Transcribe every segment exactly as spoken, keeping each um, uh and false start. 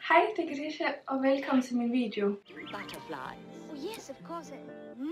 Hej, det er Kadisha, og velkommen til min video. Butterflies. Oh yes, of course. Hmm?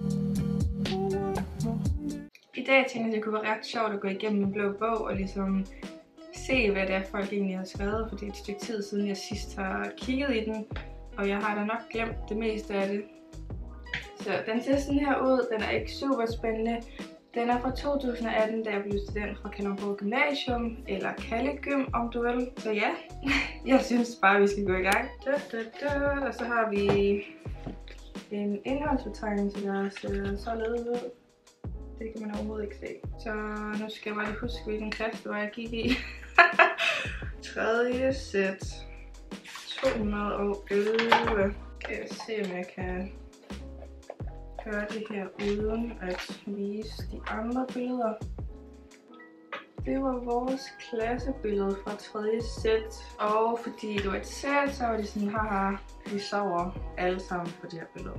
I dag tænkte jeg, at det kunne være ret sjovt at gå igennem min blå bog og ligesom se, hvad det er, folk egentlig har skrevet, for det er et stykke tid siden, jeg sidst har kigget i den, og jeg har da nok glemt det meste af det. Så den ser sådan her ud. Den er ikke super spændende. Den er fra to tusind atten, da jeg blev student fra Kalundborg Gymnasium, eller Kalle Gym, om du vil. Så ja, jeg synes bare, vi skal gå i gang. Da, da, da. Og så har vi en indholdsbetegnelse, der ser således ud. Det kan man overhovedet ikke se. Så nu skal jeg bare lige huske, hvilken klasse det var, jeg gik i. Tredje sæt. to hundrede og elleve. Kan jeg se, om jeg kan gøre det her uden at vise de andre billeder. Det var vores klassebillede fra tredje sæt. Og fordi det var et sæt, så var de sådan, haha, vi sover alle sammen på det her billede.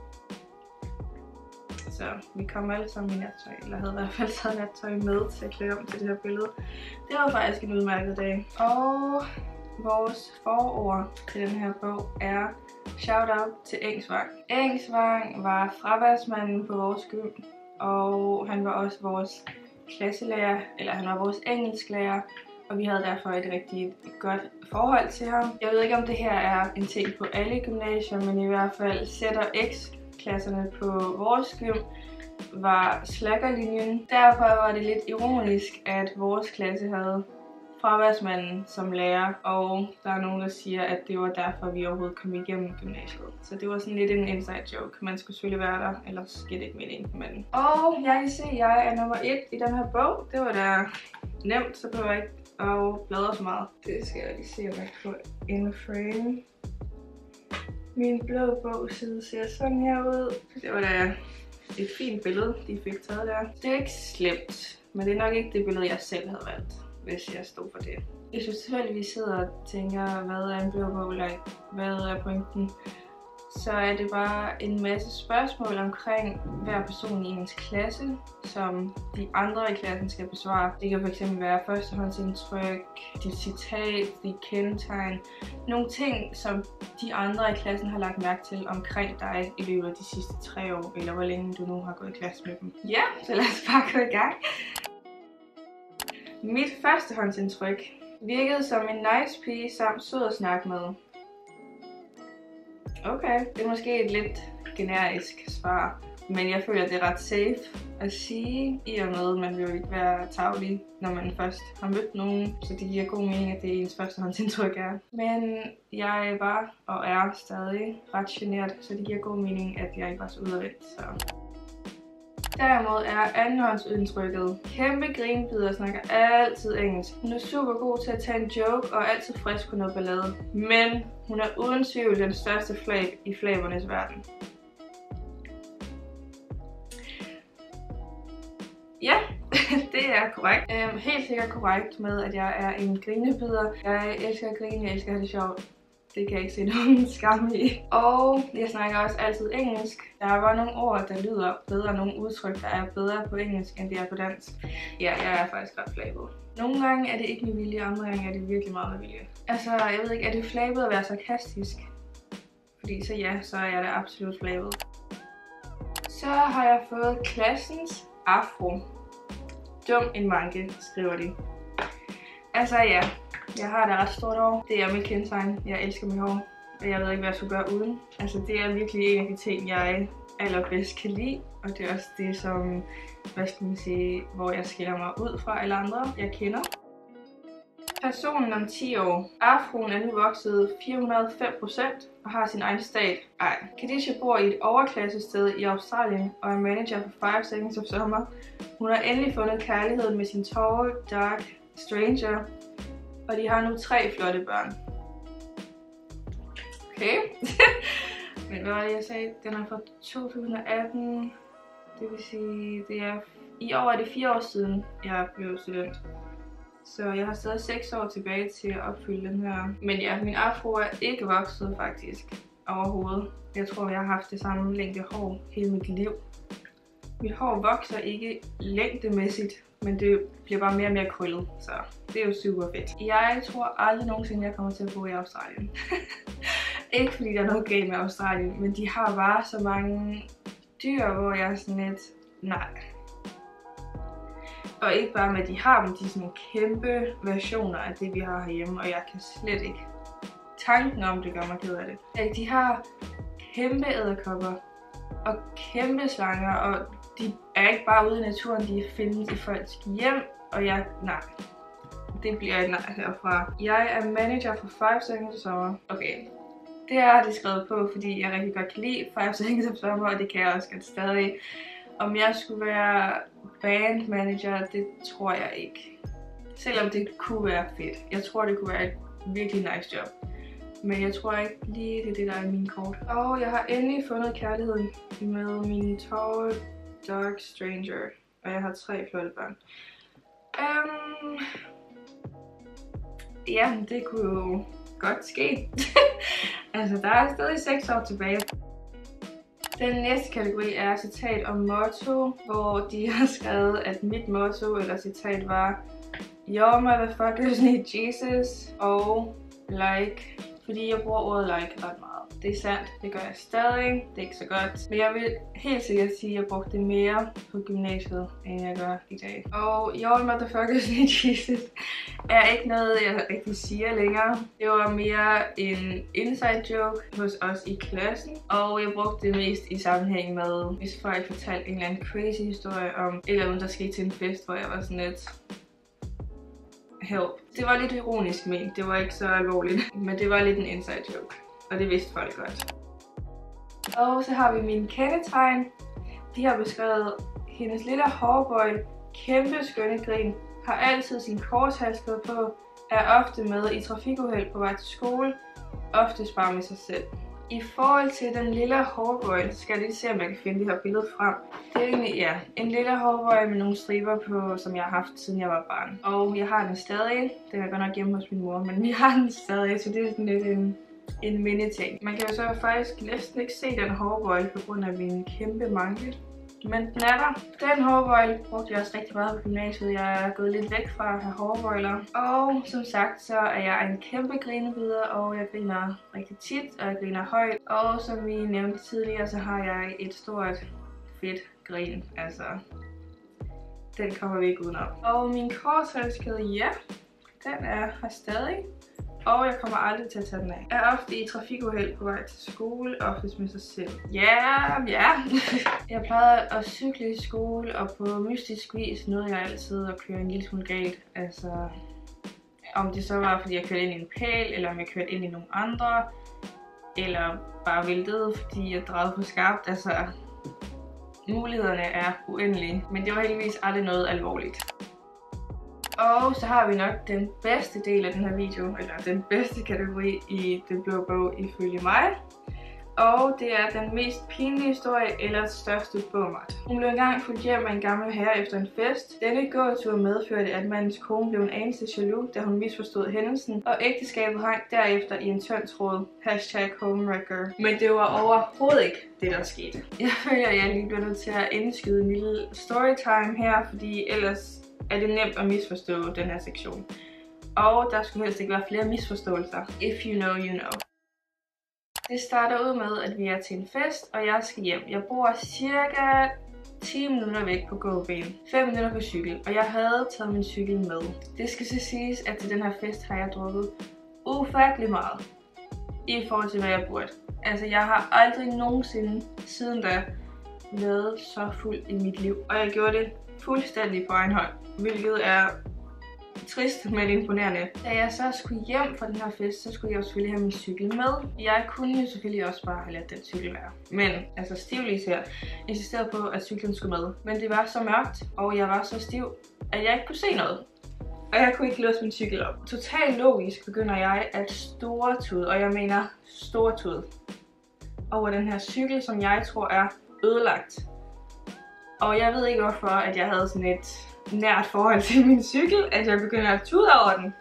Så vi kom alle sammen i nattøj, eller havde i hvert fald taget nattøj med til at klæde om til det her billede. Det var faktisk en udmærket dag. Og vores forord til den her bog er shout out til Engsvang. Engsvang var fraværsmanden på vores gym, og han var også vores klasselærer, eller han var vores engelsklærer, og vi havde derfor et rigtig godt forhold til ham. Jeg ved ikke, om det her er en ting på alle gymnasier, men i hvert fald Z og X klasserne på vores gym var slackerlinjen. Derfor var det lidt ironisk, at vores klasse havde fraværsmanden som lærer, og der er nogen, der siger, at det var derfor, vi overhovedet kom igennem gymnasiet. Så det var sådan lidt en inside joke. Man skulle selvfølgelig være der, ellers giver det ikke mening. Men... Og jeg kan se, at jeg er nummer et i den her bog. Det var da nemt, så behøver jeg ikke at bladre så meget. Det skal jeg lige se, om jeg kan få in frame. Min blå bogside ser sådan her ud. Det var da et fint billede, de fik taget der. Det er ikke slemt, men det er nok ikke det billede, jeg selv havde valgt, hvis jeg stod for det. Hvis du tilfældigvis sidder og tænker, hvad er en blå bog, like, hvad er pointen, så er det bare en masse spørgsmål omkring hver person i ens klasse, som de andre i klassen skal besvare. Det kan fx være førstehåndsindtryk, dit citat, dit kendetegn. Nogle ting, som de andre i klassen har lagt mærke til omkring dig i løbet af de sidste tre år, eller hvor længe du nu har gået i klasse med dem. Ja, så lad os bare gå i gang. Mit førstehåndsindtryk virkede som en nice pige samt sød at snakke med. Okay, det er måske et lidt generisk svar, men jeg føler, at det er ret safe at sige, i og med, at man vil jo ikke være tarvelig, når man først har mødt nogen, så det giver god mening, at det er ens førstehåndsindtryk er. Men jeg var og er stadig ret genert, så det giver god mening, at jeg ikke var så udadvendt. Så. Derimod er andenhåndsindtrykket kæmpe grinbider og snakker altid engelsk. Hun er super god til at tage en joke og altid frisk på noget ballade. Men hun er uden tvivl den største flab i flabernes verden. Ja, det er korrekt. Um, helt sikkert korrekt med, at jeg er en grinebider. Jeg elsker at grine, jeg elsker at have det sjovt. Det kan jeg ikke se nogen skam i. Og jeg snakker også altid engelsk. Der er bare nogle ord, der lyder bedre, nogle udtryk, der er bedre på engelsk, end det er på dansk. Ja, jeg er faktisk ret flabet. Nogle gange er det ikke med vilje, andre gange er det virkelig meget med vilje. Altså, jeg ved ikke, er det flabet at være sarkastisk? Fordi så ja, så er jeg da absolut flabet. Så har jeg fået klassens afro. Dum en manke, skriver de. Altså ja. Jeg har det ret stort hår. Det er mit kendetegn. Jeg elsker mit hår. Og jeg ved ikke, hvad jeg skulle gøre uden. Altså, det er virkelig en af de ting, jeg allerbedst kan lide. Og det er også det, som, hvad skal man sige, hvor jeg skiller mig ud fra alle andre, jeg kender. Personen om ti år. Afroen er nu vokset fire hundrede og fem procent og har sin egen stat. Ej. Kadisha bor i et overklassested i Australien og er manager for Five Seconds of Summer. Hun har endelig fundet kærligheden med sin tall, dark stranger. Og de har nu tre flotte børn. Okay. Men hvad var det, jeg sagde? Den er fra to tusind atten. Det vil sige, det er i år er det fire år siden, jeg blev student. Så jeg har stadig seks år tilbage til at opfylde den her. Men ja, min afro er ikke vokset faktisk overhovedet. Jeg tror, jeg har haft det samme længde hår hele mit liv. Mit hår vokser ikke længdemæssigt men det bliver bare mere og mere krøllet, så det er jo super fedt. Jeg tror aldrig nogensinde, jeg kommer til at bo i Australien. Ikke fordi der er noget galt med Australien, men de har bare så mange dyr, hvor jeg er sådan lidt, nej. Og ikke bare med, at de har dem, de er sådan nogle kæmpe versioner af det, vi har herhjemme, og jeg kan slet ikke. Tanken om det gør mig ked af det. De har kæmpe edderkopper og kæmpe slanger, og de er ikke bare ude i naturen, de findes i folks hjem, og jeg, nej. Det bliver et nej herfra. Jeg er manager for Five Seconds of Summer. Okay. Det har de skrevet på, fordi jeg rigtig godt kan lide Five Seconds of Summer, og det kan jeg også godt stadig. Om jeg skulle være band manager, det tror jeg ikke. Selvom det kunne være fedt. Jeg tror, det kunne være et virkelig nice job. Men jeg tror ikke lige, det er det, der er min kort. Og jeg har endelig fundet kærligheden med min tall, dark stranger. Og jeg har tre flotte børn. Um, ja, det kunne jo godt ske. Altså, der er stadig seks år tilbage. Den næste kategori er citat og motto, hvor de har skrevet, at mit motto eller citat var Your motherfuckers need Jesus og like, fordi jeg bruger ordet like ret meget. Det er sandt, det gør jeg stadig, det er ikke så godt. Men jeg vil helt sikkert sige, at jeg brugte det mere på gymnasiet, end jeg gør i dag. Og Your motherfuckers need Jesus er ikke noget, jeg rigtig siger længere. Det var mere en inside joke hos os i klassen. Og jeg brugte det mest i sammenhæng med, hvis folk fortalte en eller anden crazy historie om et eller andet, der skete til en fest, hvor jeg var sådan lidt help. Det var lidt ironisk ment, det var ikke så alvorligt, men det var lidt en inside joke. Og det vidste folk godt. Og så har vi mine kendetegn. De har beskrevet hendes lille hårbøjle, kæmpe skønne grin, har altid sin korshalskede på, er ofte med i trafikuheld på vej til skole, oftest bare med sig selv. I forhold til den lille hårbøjle, skal jeg lige se, om jeg kan finde det her billede frem. Det er egentlig, ja, en lille hårbøjle med nogle striber på, som jeg har haft siden jeg var barn. Og jeg har den stadig. Den er godt nok hjemme hos min mor, men vi har den stadig, så det er sådan lidt en, en mini-ting. Man kan jo så faktisk næsten ikke se den hårbøjle på grund af min kæmpe manke. Men den er der. Den hårbøjle brugte jeg også rigtig meget på gymnasiet. Jeg er gået lidt væk fra at have hårbøjler. Og som sagt, så er jeg en kæmpe grinebider, og jeg griner rigtig tit, og jeg griner højt. Og som vi nævnte tidligere, så har jeg et stort, fedt grin. Altså, den kommer vi ikke udenom. Og min korshalskæde, ja, den er her stadig. Og jeg kommer aldrig til at tage den af. Jeg er ofte i trafikuheld på vej til skole, oftest med sig selv. Ja, yeah, ja. Yeah. Jeg plejede at cykle i skole, og på mystisk vis nåede jeg altid at køre en lille smule galt. Altså, om det så var, fordi jeg kørte ind i en pæl, eller om jeg kørte ind i nogle andre, eller bare væltede, fordi jeg drejede for skarpt. Altså, mulighederne er uendelige, men det var heldigvis aldrig noget alvorligt. Og så har vi nok den bedste del af den her video, eller den bedste kategori i Den Blå Bog ifølge mig. Og det er den mest pinlige historie eller største bogmart. Hun blev engang fulgt hjem af en gammel herre efter en fest. Denne gåtur medførte, at mandens kone blev en anelse jaloux, da hun misforstod hændelsen, og ægteskabet hang derefter i en tynd tråd. Hashtag homewrecker. Men det var overhovedet ikke det, der skete. Jeg føler, at jeg lige bliver nødt til at indskyde en lille storytime her, fordi ellers er det nemt at misforstå den her sektion. Og der skulle helst ikke være flere misforståelser. If you know, you know. Det starter ud med, at vi er til en fest, og jeg skal hjem. Jeg bor cirka ti minutter væk på gåben. fem minutter på cykel, og jeg havde taget min cykel med. Det skal så siges, at til den her fest har jeg drukket ufattelig meget. I forhold til, hvad jeg burde. Altså, jeg har aldrig nogensinde siden da været så fuld i mit liv. Og jeg gjorde det fuldstændig på egen hånd, hvilket er trist, men imponerende. Da jeg så skulle hjem fra den her fest, så skulle jeg jo selvfølgelig have min cykel med. Jeg kunne jo selvfølgelig også bare have ladet den cykel være. Men, altså stivlis her, insisterede på, at cyklen skulle med. Men det var så mørkt, og jeg var så stiv, at jeg ikke kunne se noget. Og jeg kunne ikke låse min cykel op. Totalt logisk begynder jeg at stortude, og jeg mener stortude, over den her cykel, som jeg tror er ødelagt. Og jeg ved ikke hvorfor, at jeg havde sådan et nært forhold til min cykel, at jeg begynder at tude over den.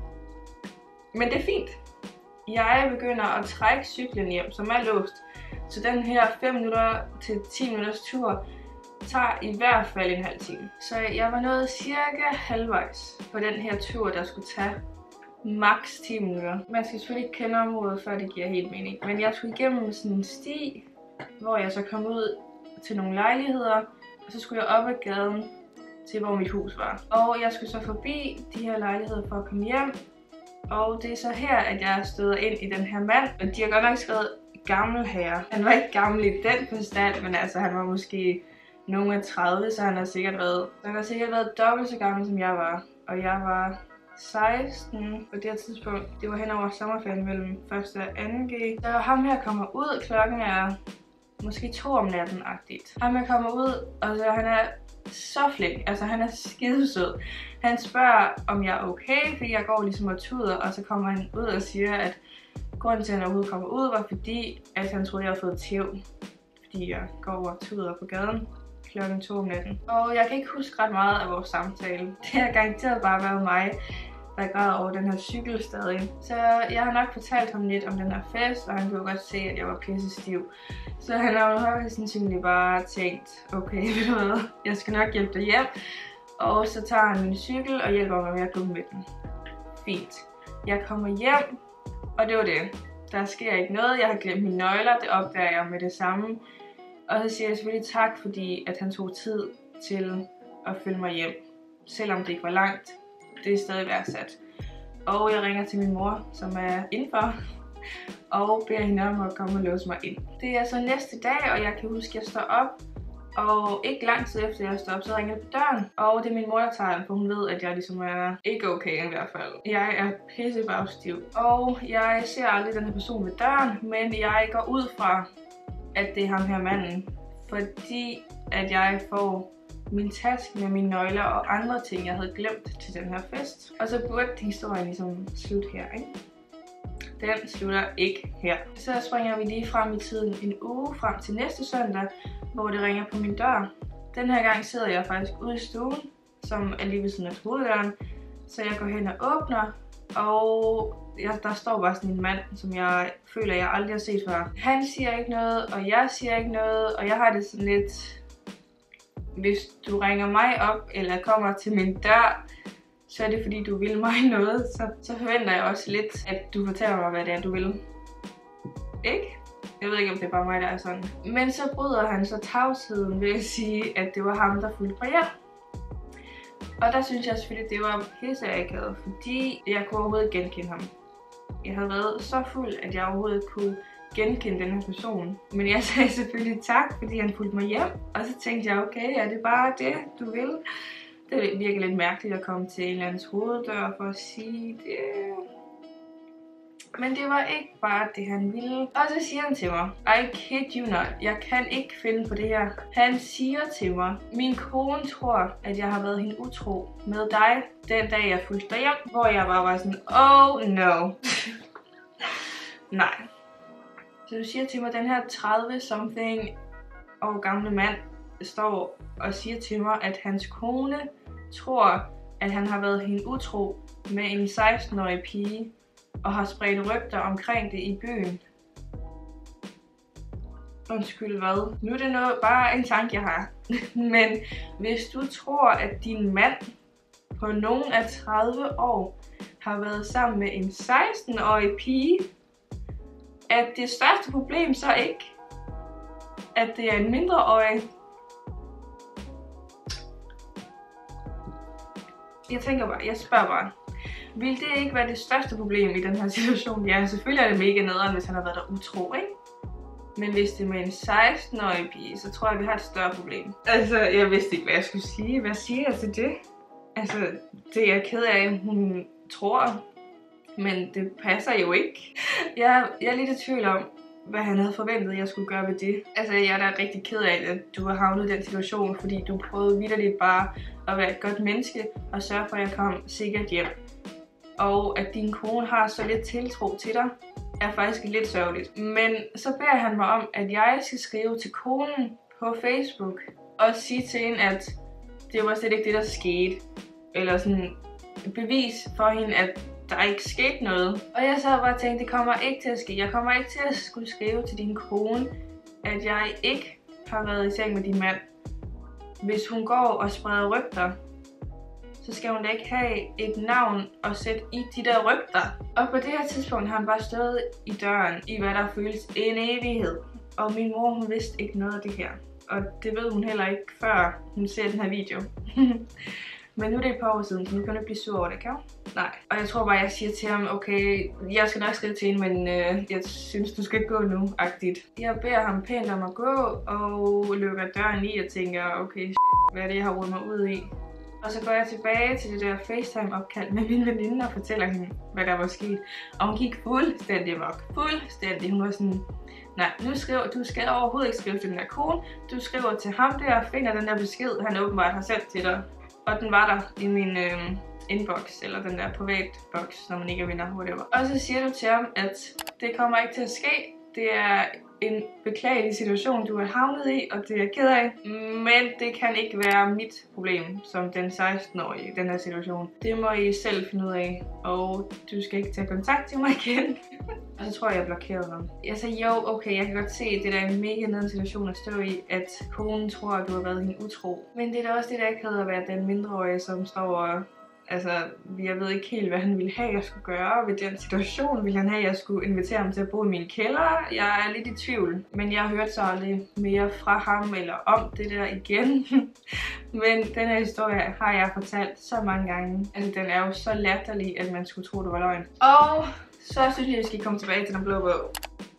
Men det er fint. Jeg begynder at trække cyklen hjem, som er låst. Så den her fem minutter til ti minutters tur tager i hvert fald en halv time. Så jeg var nået cirka halvvejs på den her tur, der skulle tage maks ti minutter. Man skal selvfølgelig ikke kende området, før det giver helt mening. Men jeg skulle igennem sådan en sti, hvor jeg så kom ud til nogle lejligheder, og så skulle jeg op ad gaden til, hvor mit hus var. Og jeg skulle så forbi de her lejligheder for at komme hjem. Og det er så her, at jeg støder ind i den her mand. Og de har godt nok skrevet gammel herre. Han var ikke gammel i den forstand, men altså han var måske nogen af tredive, så han har sikkert været, han har sikkert været dobbelt så gammel, som jeg var. Og jeg var seksten på det her tidspunkt. Det var hen over sommerferien mellem første og anden G. Så ham her kommer ud, klokken er måske to om natten-agtigt. Ham her kommer ud, og så han er så flink, altså han er skidesød. Han spørger, om jeg er okay, fordi jeg går ligesom og tuder, og så kommer han ud og siger, at grunden til, at han overhovedet kommer ud, var fordi, at han troede, jeg havde fået tæv. Fordi jeg går og tuder på gaden klokken to om natten. Og jeg kan ikke huske ret meget af vores samtale. Det har garanteret bare været mig, der græd over den her cykel stadig. Så jeg har nok fortalt ham lidt om den her fest, og han kunne godt se, at jeg var pisse stiv. Så han har jo højst sandsynligt bare tænkt, okay, ved du hvad, jeg skal nok hjælpe dig hjem. Og så tager han min cykel og hjælper mig med at gå med den. Fint. Jeg kommer hjem, og det var det. Der sker ikke noget. Jeg har glemt mine nøgler, det opdager jeg med det samme. Og så siger jeg selvfølgelig tak, fordi at han tog tid til at følge mig hjem. Selvom det ikke var langt. Det er stadig værdsat. Og jeg ringer til min mor, som er indenfor, og beder hende om at komme og låse mig ind. Det er så næste dag, og jeg kan huske, at jeg står op. Og ikke lang tid efter jeg står op, så ringer jeg på døren. Og det er min mor, der tager den, for hun ved, at jeg ligesom er ikke okay i hvert fald. Jeg er pisse bagstiv. Og jeg ser aldrig den her person ved døren, men jeg går ud fra, at det er ham her manden. Fordi at jeg får min taske med mine nøgler og andre ting, jeg havde glemt til den her fest. Og så burde historien ligesom slutte her, ikke? Den slutter ikke her. Så springer vi lige frem i tiden en uge frem til næste søndag, hvor det ringer på min dør. Den her gang sidder jeg faktisk ude i stuen, som er lige ved siden af hoveddøren. Så jeg går hen og åbner, og jeg, der står bare sådan en mand, som jeg føler, jeg aldrig har set før. Han siger ikke noget, og jeg siger ikke noget, og jeg har det sådan lidt... Hvis du ringer mig op, eller kommer til min dør, så er det fordi, du vil mig noget. Så, så forventer jeg også lidt, at du fortæller mig, hvad det er, du vil. Ikke? Jeg ved ikke, om det er bare mig, der er sådan. Men så bryder han så tavsheden ved at sige, at det var ham, der fulgte mig hjem. Og der synes jeg selvfølgelig, det var pisseakavet, fordi jeg kunne overhovedet ikke genkende ham. Jeg havde været så fuld, at jeg overhovedet kunne genkende den her person. Men jeg sagde selvfølgelig tak, fordi han fulgte mig hjem. Og så tænkte jeg, okay, er det bare det, du vil? Det virker lidt mærkeligt at komme til en eller andens hoveddør for at sige det. Men det var ikke bare det, han ville. Og så siger han til mig, I kid you not, jeg kan ikke finde på det her. Han siger til mig, min kone tror, at jeg har været hende utro med dig, den dag jeg fulgte dig hjem. Hvor jeg bare var sådan, oh no. Nej. Så du siger til mig, at den her tredive-something år gamle mand står og siger til mig, at hans kone tror, at han har været hende utro med en seksten-årig pige, og har spredt rygter omkring det i byen. Undskyld hvad? Nu er det noget, bare en tanke, jeg har. Men hvis du tror, at din mand på nogen af tredive år har været sammen med en seksten-årig pige, at det største problem så ikke, at det er en mindreårig. Jeg tænker bare, jeg spørger bare. Vil det ikke være det største problem i den her situation? Ja, selvfølgelig er det mega nederen, hvis han har været der utro, ikke? Men hvis det er med en seksten-årig pige, så tror jeg, vi har et større problem. Altså, jeg vidste ikke, hvad jeg skulle sige. Hvad siger jeg til det? Altså, det er jeg ked af, hun tror. Men det passer jo ikke. Jeg, jeg er lidt i tvivl om, hvad han havde forventet, jeg skulle gøre ved det. Altså, jeg er da rigtig ked af, at du har havnet i den situation, fordi du prøvede vitterligt bare at være et godt menneske og sørge for, at jeg kom sikkert hjem. Og at din kone har så lidt tiltro til dig, er faktisk lidt sørgeligt. Men så beder han mig om, at jeg skal skrive til konen på Facebook og sige til hende, at det var slet ikke det, der skete. Eller sådan bevis for hende, at der ikke skete noget. Og jeg så bare tænkte, det kommer ikke til at ske. Jeg kommer ikke til at skulle skrive til din kone, at jeg ikke har været i seng med din mand. hvis hun går og spreder rygter, så skal hun da ikke have et navn at sætte i de der rygter. Og på det her tidspunkt har hun bare stået i døren i hvad der føles en evighed. Og min mor, hun vidste ikke noget af det her. Og det ved hun heller ikke, før hun ser den her video. Men nu er det et par år siden, så nu kan hun ikke blive sur over det, kan hun? Nej. Og jeg tror bare, jeg siger til ham, okay, jeg skal nok skrive til hende, men øh, jeg synes, du skal ikke gå nu, agtigt. Jeg beder ham pænt om at gå, og lukker døren i og tænker, okay, shit, hvad er det, jeg har rodet mig ud i? Og så går jeg tilbage til det der FaceTime-opkald med min veninde og fortæller hende, hvad der var sket. Og hun gik fuldstændig amok. Fuldstændig. Hun var sådan, nej, nu skriver du skal overhovedet ikke skrive til den der kone. Du skriver til ham der og finder den der besked, han åbenbart har sendt til dig. Og den var der i min øh, inbox, eller den der privat box, når man ikke er venner, whatever. Og så siger du til ham, at det kommer ikke til at ske. Det er en beklagelig situation, du er havnet i, og det er jeg ked af. Men det kan ikke være mit problem, som den seksten-årige i den her situation. Det må I selv finde ud af, og du skal ikke tage kontakt til mig igen. Og så tror jeg, jeg blokerede ham. Jeg sagde, jo, okay, jeg kan godt se, at det der er en mega nede situation at stå i, at konen tror, at du har været hende utro. Men det er da også det, der ikke havde at være den mindreårige, som står og... Altså, jeg ved ikke helt, hvad han ville have, jeg skulle gøre ved den situation. Ville han have, at jeg skulle invitere ham til at bo i min kælder? Jeg er lidt i tvivl. Men jeg har hørt så aldrig mere fra ham eller om det der igen. Men den her historie har jeg fortalt så mange gange. Altså, den er jo så latterlig, at man skulle tro, det var løgn. Og så synes jeg, at vi skal komme tilbage til den blå bog.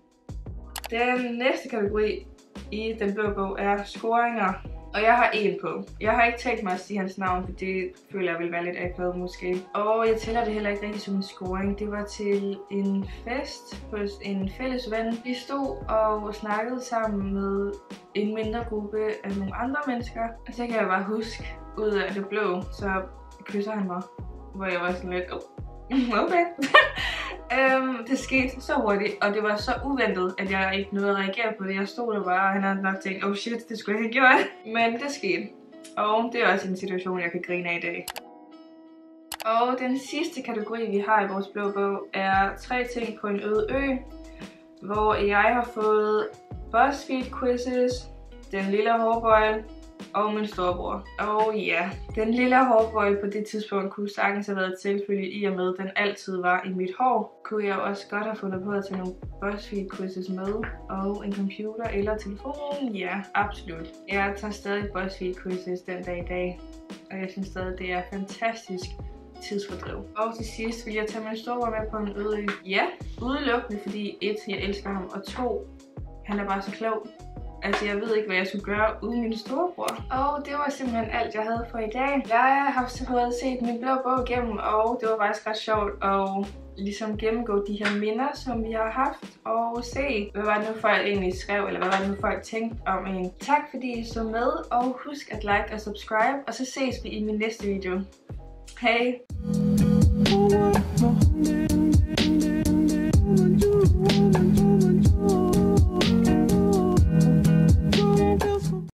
Den næste kategori i den blå bog er scoringer. Og jeg har en på. Jeg har ikke tænkt mig at sige hans navn, for det føler jeg vil være lidt akavet måske. Og jeg tæller det heller ikke rigtig som en scoring. Det var til en fest hos en fælles ven. Vi stod og snakkede sammen med en mindre gruppe af nogle andre mennesker. Og så kan jeg bare huske, ud af det blå, så kysser han mig. Hvor jeg var sådan lidt, oh, okay. Um, det skete så hurtigt, og det var så uventet, at jeg ikke nåede at reagere på det. Jeg stod der bare, og han havde nok tænkt, oh shit, det skulle jeg have gjort. Men det skete. Og det er også en situation, jeg kan grine af i dag. Og den sidste kategori, vi har i vores blå bog, er tre ting på en øde ø. Hvor jeg har fået BuzzFeed quizzes, den lille hårbøjle og min storebror. Og ja, den lille hårbøjle på det tidspunkt kunne sagtens have været et selvfølge, i og med, at den altid var i mit hår. Kunne jeg også godt have fundet på at tage nogle BuzzFeed quizzes med, og en computer eller telefon. Ja, absolut. Jeg tager stadig BuzzFeed quizzes den dag i dag, og jeg synes stadig, det er fantastisk tidsfordriv. Og til sidst vil jeg tage min storebror med på en øde ø. Ja, udelukkende fordi et, jeg elsker ham, og to, han er bare så klog. Altså, jeg ved ikke, hvad jeg skulle gøre uden min storebror. Og det var simpelthen alt, jeg havde for i dag. Jeg har fået set min blå bog igennem, og det var faktisk ret sjovt at ligesom gennemgå de her minder, som vi har haft, og se, hvad var det nu folk egentlig skrev, eller hvad var det nu folk tænkte om en. Tak fordi I så med, og husk at like og subscribe, og så ses vi i min næste video. Hej!